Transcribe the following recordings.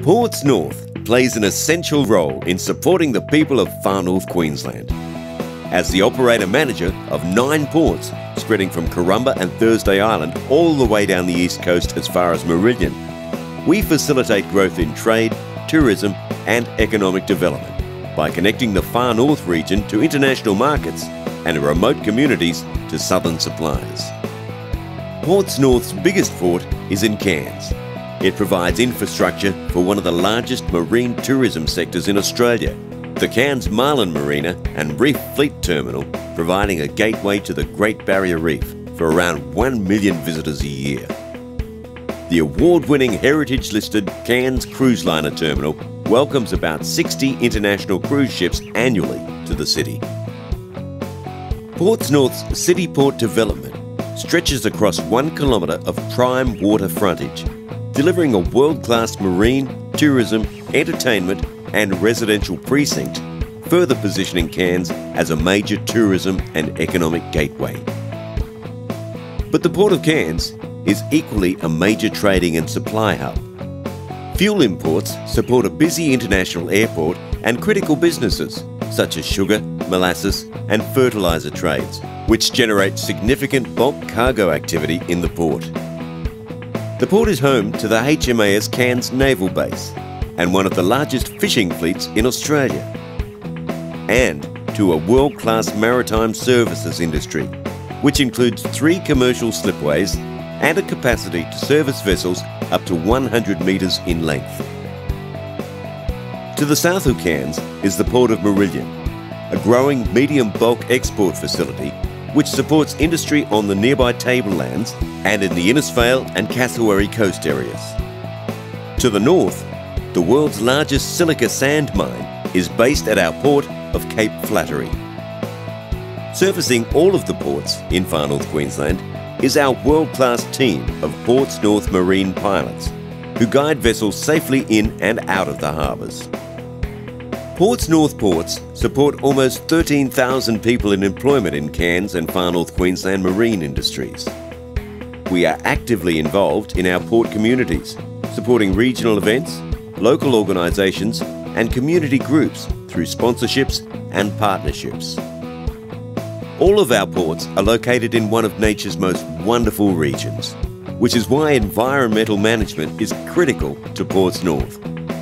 Ports North plays an essential role in supporting the people of Far North Queensland. As the operator-manager of 9 ports spreading from Corumba and Thursday Island all the way down the east coast as far as Meridian, we facilitate growth in trade, tourism and economic development by connecting the Far North region to international markets and remote communities to southern suppliers. Ports North's biggest port is in Cairns. It provides infrastructure for one of the largest marine tourism sectors in Australia, the Cairns Marlin Marina and Reef Fleet Terminal, providing a gateway to the Great Barrier Reef for around 1 million visitors a year. The award-winning heritage-listed Cairns Cruise Liner Terminal welcomes about 60 international cruise ships annually to the city. Ports North's city port development stretches across 1 kilometre of prime water frontage, delivering a world-class marine, tourism, entertainment and residential precinct, further positioning Cairns as a major tourism and economic gateway. But the Port of Cairns is equally a major trading and supply hub. Fuel imports support a busy international airport and critical businesses such as sugar, molasses and fertiliser trades, which generate significant bulk cargo activity in the port. The port is home to the HMAS Cairns Naval Base and one of the largest fishing fleets in Australia, and to a world-class maritime services industry, which includes 3 commercial slipways and a capacity to service vessels up to 100 metres in length. To the south of Cairns is the Port of Meridian, a growing medium bulk export facility which supports industry on the nearby tablelands and in the Innisfail and Cassowary coast areas. To the north, the world's largest silica sand mine is based at our port of Cape Flattery. Servicing all of the ports in Far North Queensland is our world-class team of Ports North marine pilots who guide vessels safely in and out of the harbours. Ports North ports support almost 13,000 people in employment in Cairns and Far North Queensland marine industries. We are actively involved in our port communities, supporting regional events, local organisations and community groups through sponsorships and partnerships. All of our ports are located in one of nature's most wonderful regions, which is why environmental management is critical to Ports North.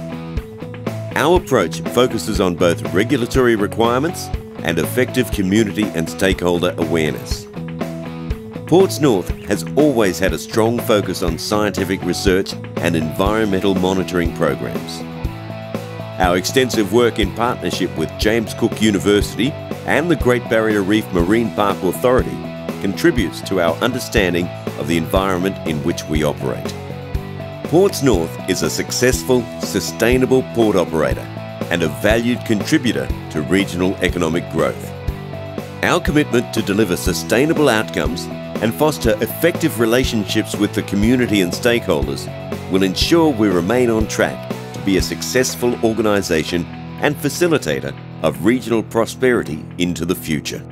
Our approach focuses on both regulatory requirements and effective community and stakeholder awareness. Ports North has always had a strong focus on scientific research and environmental monitoring programs. Our extensive work in partnership with James Cook University and the Great Barrier Reef Marine Park Authority contributes to our understanding of the environment in which we operate. Ports North is a successful, sustainable port operator and a valued contributor to regional economic growth. Our commitment to deliver sustainable outcomes and foster effective relationships with the community and stakeholders will ensure we remain on track to be a successful organisation and facilitator of regional prosperity into the future.